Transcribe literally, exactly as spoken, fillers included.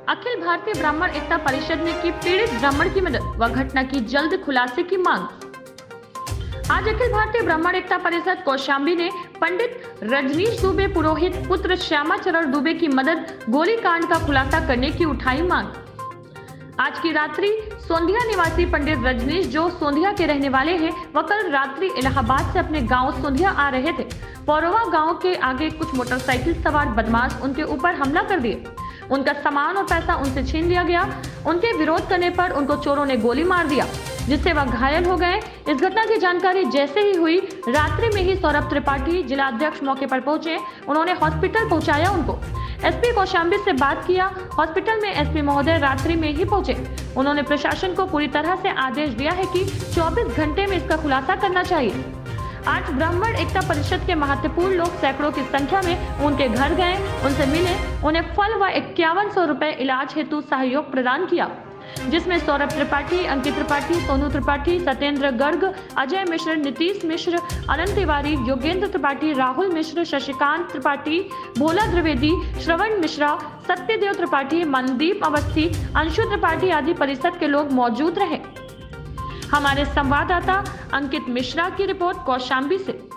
अखिल भारतीय ब्राह्मण एकता परिषद ने की पीड़ित ब्राह्मण की मदद व घटना की जल्द खुलासे की मांग। आज अखिल भारतीय ब्राह्मण एकता परिषद कौशाम्बी ने पंडित रजनीश दुबे पुरोहित पुत्र श्यामाचरण दुबे की मदद गोलीकांड का खुलासा करने की उठाई मांग। आज की रात्रि सोंधिया निवासी पंडित रजनीश जो सोंधिया के रहने वाले हैं, वह कल रात्रि इलाहाबाद से अपने गांव सोंधिया आ रहे थे। पौरवा गांव के आगे कुछ मोटरसाइकिल सवार बदमाश उनके ऊपर हमला कर दिए। उनका सामान और पैसा उनसे छीन लिया गया। उनके विरोध करने पर उनको चोरों ने गोली मार दिया, जिससे वह घायल हो गए। इस घटना की जानकारी जैसे ही हुई, रात्रि में ही सौरभ त्रिपाठी जिला अध्यक्ष मौके पर पहुंचे। उन्होंने हॉस्पिटल पहुंचाया उनको। एसपी कौशाम्बी से बात किया। हॉस्पिटल में एसपी महोदय रात्रि में ही पहुंचे। उन्होंने प्रशासन को पूरी तरह से आदेश दिया है कि चौबीस घंटे में इसका खुलासा करना चाहिए। आज ब्राह्मण एकता परिषद के महत्वपूर्ण लोग सैकड़ों की संख्या में उनके घर गए, उनसे मिले, उन्हें फल व इक्यावन सौ रुपए इलाज हेतु सहयोग प्रदान किया, जिसमें सौरभ त्रिपाठी, अंकित त्रिपाठी, सोनू त्रिपाठी, सत्येंद्र गर्ग, अजय मिश्र, नीतीश मिश्र, अनंत तिवारी, योगेंद्र त्रिपाठी, राहुल मिश्र, शशिकांत त्रिपाठी, भोला द्विवेदी, श्रवण मिश्रा, सत्यदेव त्रिपाठी, मनदीप अवस्थी, अंशु त्रिपाठी आदि परिषद के लोग मौजूद रहे। हमारे संवाददाता अंकित मिश्रा की रिपोर्ट कौशाम्बी से।